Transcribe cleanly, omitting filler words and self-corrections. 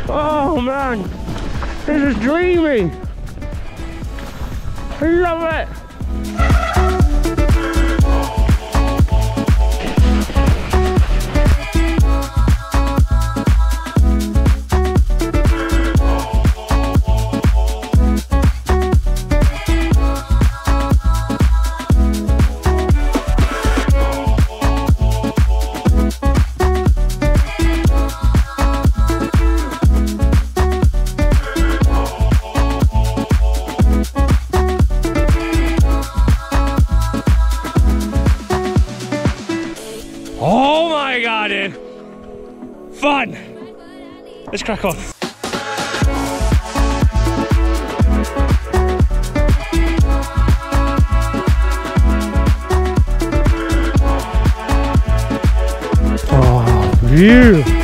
Oh man, this is dreamy. I love it. Oh my god, dude. Fun. Let's crack on. Oh, view.